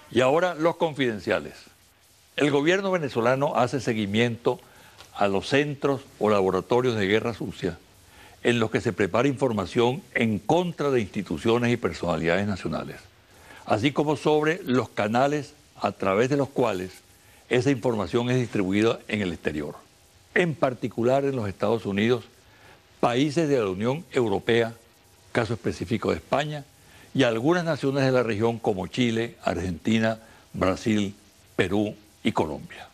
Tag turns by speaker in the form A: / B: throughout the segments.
A: Y ahora los confidenciales. El gobierno venezolano hace seguimiento a los centros o laboratorios de guerra sucia en los que se prepara información en contra de instituciones y personalidades nacionales, así como sobre los canales a través de los cuales esa información es distribuida en el exterior, en particular en los Estados Unidos, países de la Unión Europea, caso específico de España, y algunas naciones de la región como Chile, Argentina, Brasil, Perú y Colombia.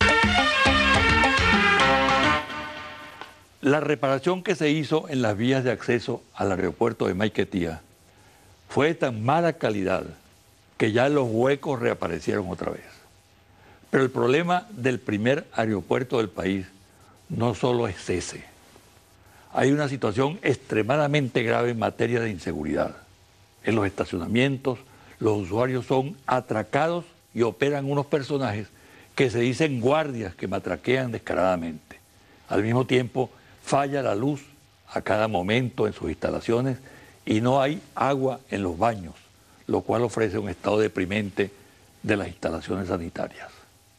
A: La reparación que se hizo en las vías de acceso al aeropuerto de Maiquetía fue de tan mala calidad que ya los huecos reaparecieron otra vez. Pero el problema del primer aeropuerto del país no solo es ese. Hay una situación extremadamente grave en materia de inseguridad. En los estacionamientos, los usuarios son atracados y operan unos personajes que se dicen guardias que matraquean descaradamente. Al mismo tiempo, falla la luz a cada momento en sus instalaciones y no hay agua en los baños, lo cual ofrece un estado deprimente de las instalaciones sanitarias.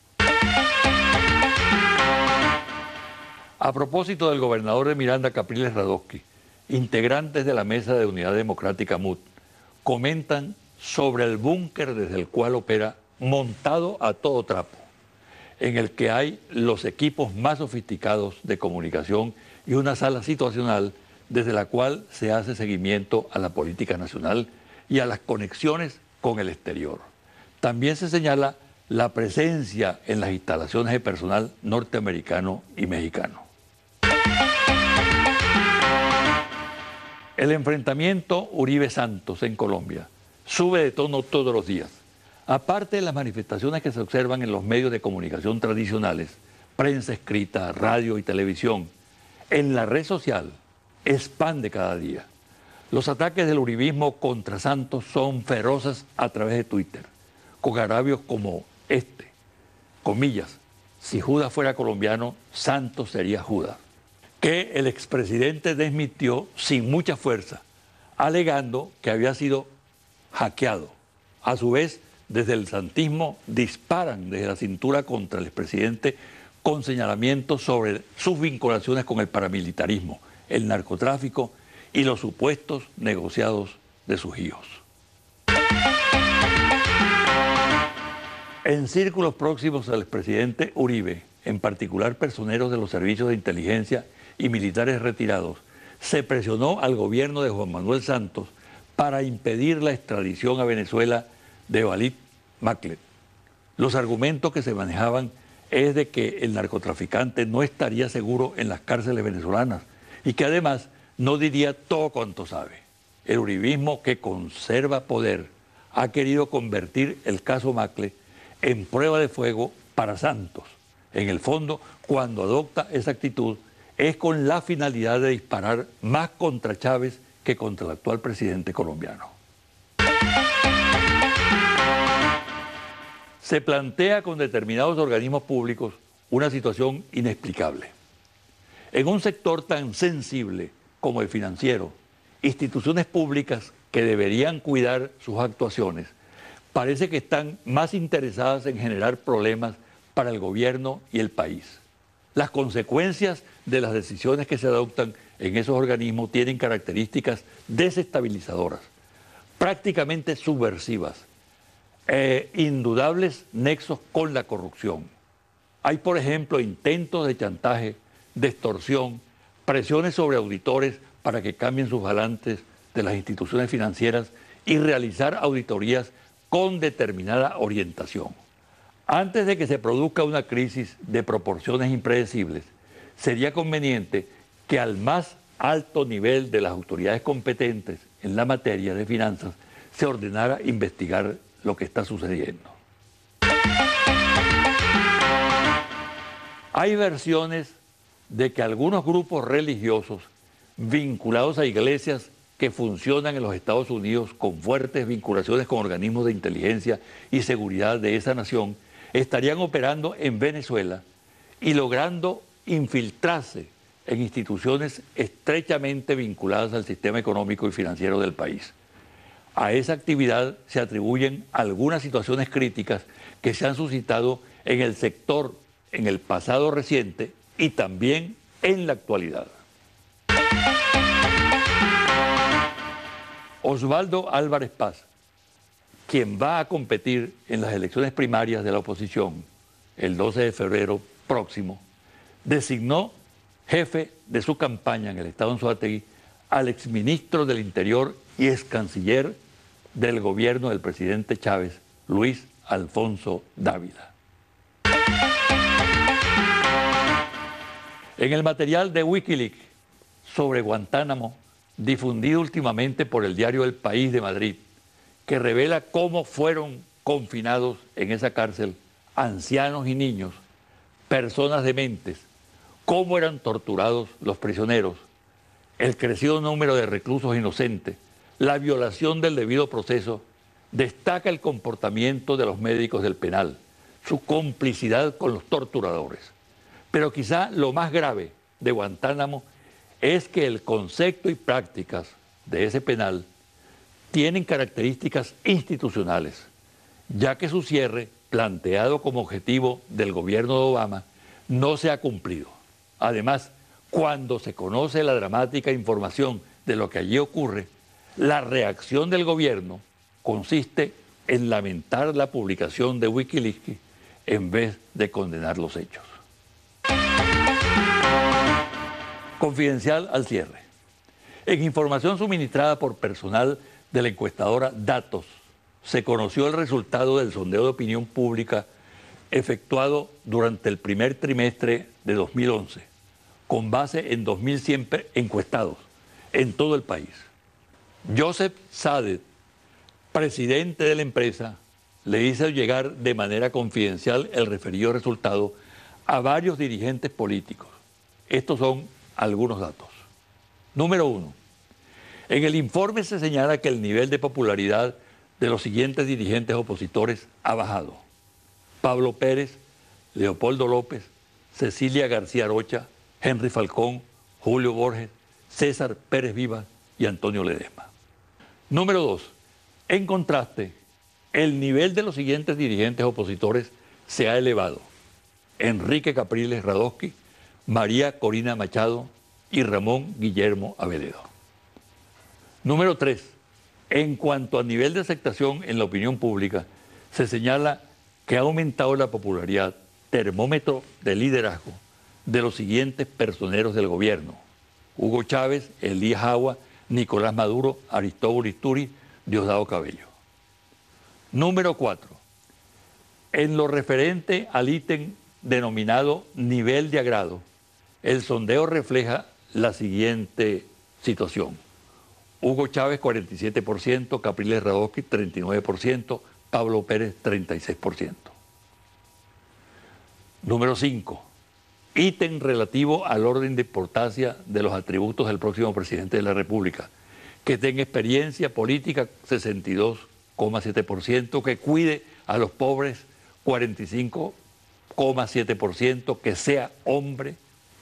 A: A propósito del gobernador de Miranda, Capriles Radosky, integrantes de la Mesa de Unidad Democrática MUD comentan sobre el búnker desde el cual opera montado a todo trapo, en el que hay los equipos más sofisticados de comunicación y una sala situacional desde la cual se hace seguimiento a la política nacional y a las conexiones con el exterior. También se señala la presencia en las instalaciones de personal norteamericano y mexicano. El enfrentamiento Uribe-Santos en Colombia sube de tono todos los días. Aparte de las manifestaciones que se observan en los medios de comunicación tradicionales, prensa escrita, radio y televisión, en la red social es pan de cada día. Los ataques del uribismo contra Santos son feroces a través de Twitter, con agravios como este, comillas, si Judas fuera colombiano, Santos sería Judas, que el expresidente desmintió sin mucha fuerza, alegando que había sido hackeado. A su vez, desde el santismo disparan desde la cintura contra el expresidente con señalamientos sobre sus vinculaciones con el paramilitarismo, el narcotráfico y los supuestos negociados de sus hijos. En círculos próximos al expresidente Uribe, en particular personeros de los servicios de inteligencia y militares retirados, se presionó al gobierno de Juan Manuel Santos para impedir la extradición a Venezuela de Walid Maclet. Los argumentos que se manejaban es de que el narcotraficante no estaría seguro en las cárceles venezolanas y que además no diría todo cuanto sabe. El uribismo, que conserva poder, ha querido convertir el caso Maclet en prueba de fuego para Santos. En el fondo, cuando adopta esa actitud, es con la finalidad de disparar más contra Chávez que contra el actual presidente colombiano. Se plantea con determinados organismos públicos una situación inexplicable. En un sector tan sensible como el financiero, instituciones públicas que deberían cuidar sus actuaciones, parece que están más interesadas en generar problemas para el gobierno y el país. Las consecuencias de las decisiones que se adoptan en esos organismos tienen características desestabilizadoras, prácticamente subversivas, indudables nexos con la corrupción. Hay, por ejemplo, intentos de chantaje, de extorsión, presiones sobre auditores para que cambien sus balances de las instituciones financieras y realizar auditorías con determinada orientación. Antes de que se produzca una crisis de proporciones impredecibles, sería conveniente que al más alto nivel de las autoridades competentes en la materia de finanzas se ordenara investigar lo que está sucediendo. Hay versiones de que algunos grupos religiosos vinculados a iglesias que funcionan en los Estados Unidos con fuertes vinculaciones con organismos de inteligencia y seguridad de esa nación estarían operando en Venezuela y logrando infiltrarse en instituciones estrechamente vinculadas al sistema económico y financiero del país. A esa actividad se atribuyen algunas situaciones críticas que se han suscitado en el sector en el pasado reciente y también en la actualidad. Osvaldo Álvarez Paz, quien va a competir en las elecciones primarias de la oposición el 12 de febrero próximo, designó jefe de su campaña en el estado Anzoátegui al exministro del Interior y excanciller del gobierno del presidente Chávez, Luis Alfonso Dávila. En el material de Wikileaks sobre Guantánamo, difundido últimamente por el diario El País de Madrid, que revela cómo fueron confinados en esa cárcel ancianos y niños, personas dementes, cómo eran torturados los prisioneros, el crecido número de reclusos inocentes, la violación del debido proceso, destaca el comportamiento de los médicos del penal, su complicidad con los torturadores. Pero quizá lo más grave de Guantánamo es que el concepto y prácticas de ese penal tienen características institucionales, ya que su cierre, planteado como objetivo del gobierno de Obama, no se ha cumplido. Además, cuando se conoce la dramática información de lo que allí ocurre, la reacción del gobierno consiste en lamentar la publicación de Wikileaks en vez de condenar los hechos. Confidencial al cierre. En información suministrada por personal de la encuestadora Datos, se conoció el resultado del sondeo de opinión pública efectuado durante el primer trimestre de 2011, con base en 2.100 encuestados en todo el país. Joseph Sadet, presidente de la empresa, le hizo llegar de manera confidencial el referido resultado a varios dirigentes políticos. Estos son algunos datos. Número 1. En el informe se señala que el nivel de popularidad de los siguientes dirigentes opositores ha bajado: Pablo Pérez, Leopoldo López, Cecilia García Rocha, Henry Falcón, Julio Borges, César Pérez Vivas y Antonio Ledesma. Número 2. En contraste, el nivel de los siguientes dirigentes opositores se ha elevado: Enrique Capriles Radosky, María Corina Machado y Ramón Guillermo Aveledo. Número 3. En cuanto a nivel de aceptación en la opinión pública, se señala que ha aumentado la popularidad, termómetro de liderazgo, de los siguientes personeros del gobierno: Hugo Chávez, Elías Agua, Nicolás Maduro, Aristóbulo Isturi, Diosdado Cabello. Número 4. En lo referente al ítem denominado nivel de agrado, el sondeo refleja la siguiente situación: Hugo Chávez 47%, Capriles Radosky 39%, Pablo Pérez 36%. Número 5. Ítem relativo al orden de importancia de los atributos del próximo presidente de la República: que tenga experiencia política 62,7%, que cuide a los pobres 45,7%, que sea hombre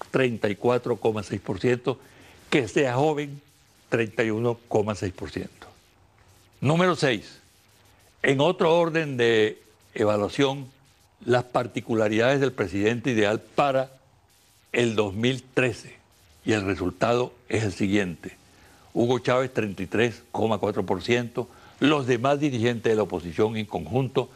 A: 34,6%, que sea joven 31,6%. Número 6. En otro orden de evaluación, las particularidades del presidente ideal para el 2013. Y el resultado es el siguiente: Hugo Chávez 33,4%, los demás dirigentes de la oposición en conjunto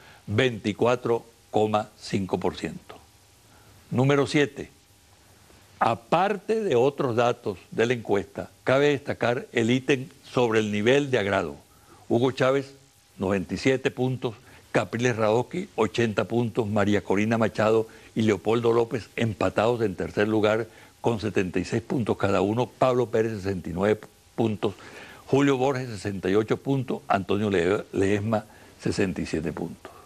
A: 24,5%. Número 7. Aparte de otros datos de la encuesta, cabe destacar el ítem sobre el nivel de agrado: Hugo Chávez 97 puntos, Capriles Radosky 80 puntos, María Corina Machado y Leopoldo López empatados en tercer lugar con 76 puntos cada uno, Pablo Pérez 69 puntos, Julio Borges 68 puntos, Antonio Ledesma 67 puntos.